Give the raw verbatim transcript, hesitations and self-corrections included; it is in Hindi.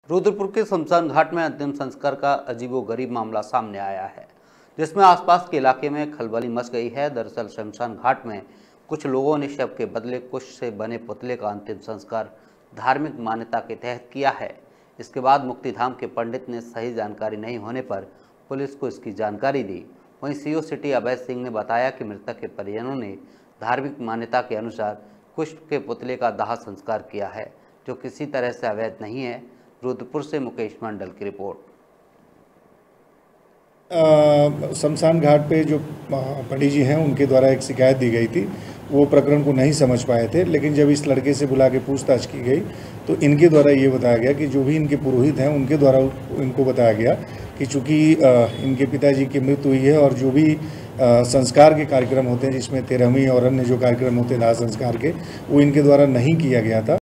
रुद्रपुर के शमशान घाट में अंतिम संस्कार का अजीबोगरीब मामला सामने आया है, जिसमें आसपास के इलाके में खलबली मच गई है। दरअसल शमशान घाट में कुछ लोगों ने शव के बदले कुश से बने पुतले का अंतिम संस्कार धार्मिक मान्यता के तहत किया है। इसके बाद मुक्तिधाम के पंडित ने सही जानकारी नहीं होने पर पुलिस को इसकी जानकारी दी। वहीं सीओ सिटी अवैध सिंह ने बताया कि मृतक के परिजनों ने धार्मिक मान्यता के अनुसार कुश के पुतले का दाह संस्कार किया है, जो किसी तरह से अवैध नहीं है। रुद्रपुर से मुकेश मंडल की रिपोर्ट। शमशान घाट पे जो पंडित जी हैं उनके द्वारा एक शिकायत दी गई थी, वो प्रकरण को नहीं समझ पाए थे, लेकिन जब इस लड़के से बुला के पूछताछ की गई तो इनके द्वारा ये बताया गया कि जो भी इनके पुरोहित हैं उनके द्वारा इनको बताया गया कि चूँकि इनके पिताजी की मृत्यु हुई है और जो भी संस्कार के कार्यक्रम होते हैं जिसमें तेरहवीं और अन्य जो कार्यक्रम होते हैं दाह संस्कार के, वो इनके द्वारा नहीं किया गया था।